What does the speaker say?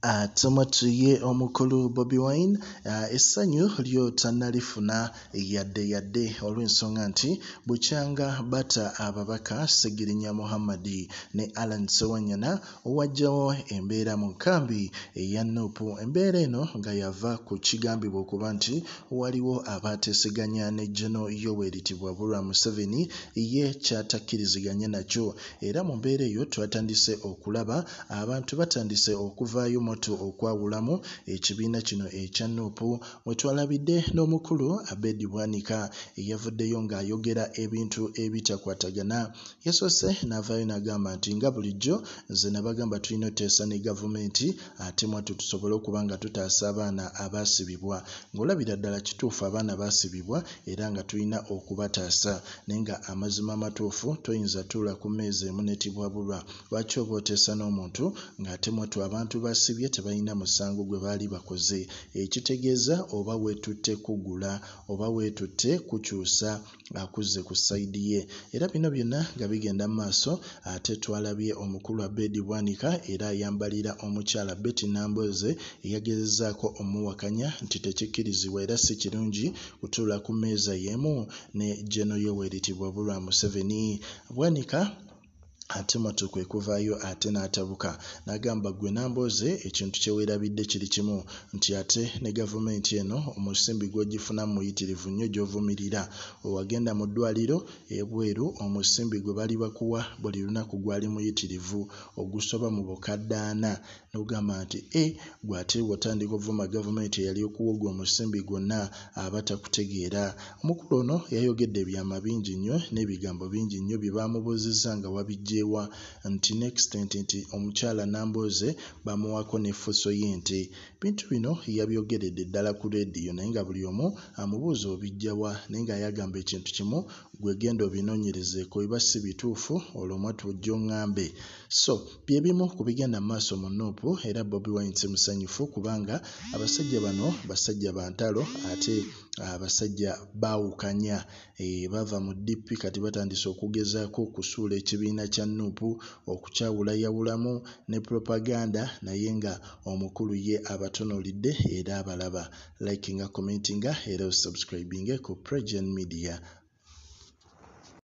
Tomatuye omukulu Bobi Wine essanyu lyo tannalifuna yadde olw'ensonga nti bukyanga bata ababaka Ssegirinya Muhammad ne Alan Ssewanyana owajjawo embeera mu nkambi eya Nuupu. Embeera eno nga yava ku kigambibwa okuba nti waliwo abateeseganya ne Gen. Yoweri Museveni ye kyatakkiriziganya nakyo, era mu mbeera eyo twatandise okulaba abantu batandise okuvaayo moto okwawulamu ekibiina kino ekya Nuupu, mwe twalabidde n'omukulu Abedi Bwanika eyavuddeyo ng'ayogera ebintu ebitakwatagana. Yasoose n'avaayo n'agamba nti nga bulijjo nze nabagamba tulina oteesa ne gavumenti ate mwattu tusobole okuba nga tutaasa abaana abaasibibwa, ng'olabira ddala kituufu abaana baasibibwa era nga tulina okubataasa, naye nga amazima amatuufu toyinza tuula ku mmeeza emu netibwabulwa. Lwaki oba oteesa n'omuntu ng'ate mwattu abantu basibye tebalina musango gwe baali bakoze? Ekitegeeza oba weetutte kugula oba weetutte kukyusa akuzze ku sayidi ye. Era bino byonna nga bigenda mu maaso, ate twalabye omukulu Abedi Bwanika era ayambalira omukyala Betty Nambooze eyagezezzaako omuwakanya nti tekikkirizibwa era si kirungi kutuula ku mmeeza y'emu ne Gen. Yoweri Museveni. Bwanika ate mwattu kwe kuvaayo ate n'atabuka n'agamba gwe Nambooze ekintu kye weerabidde kiri kimu, nti ate ne gavumenti eno omusimbi gw'ogifunamu muyitirivu nnyo gy'ovumirira. Owagenda mu ddwaliro ebweru omusimbi gwe bali bakuwa buli lunaku gwali muyitirivu ogusoba mu bukadde 4, n'ogamba nti gwe ate bw'otandika ovuma gavumenti eyali okuwoga omusimbi gwonna aba takutegeera. Omukulu ono yayogedde ebyama bingi nnyo n'ebigambo bingi nnyo bye baamubuuzizza nga wabijjeewa, nti n'extent nti omukyala Nambooze bamuwaako n'effuso y'ente. Bintu bino yabyogeredde ddala ku leediyo naye nga buli omu amubuuza obijjawa, naye nga yagamba ekintu kimu, gwe genda obinoonyerezeeko, biba si bituufu olwo mwattu ojja oŋŋambe. So bye bimu ku bigenda mu maaso mu Nuupu, era Bobi Wine si musanyufu kubanga abasajja bano basajja ba ntalo ate abasajja baawukanya, bava mu DP kati batandise okugezaako okusuula ekibiina kya Nuupu, okukyawulayawulamu ne propaganda, naye nga omukulu ye abatonoolidde era abalaba. Likinga, commentinga era subscribinge ku Pregen Media.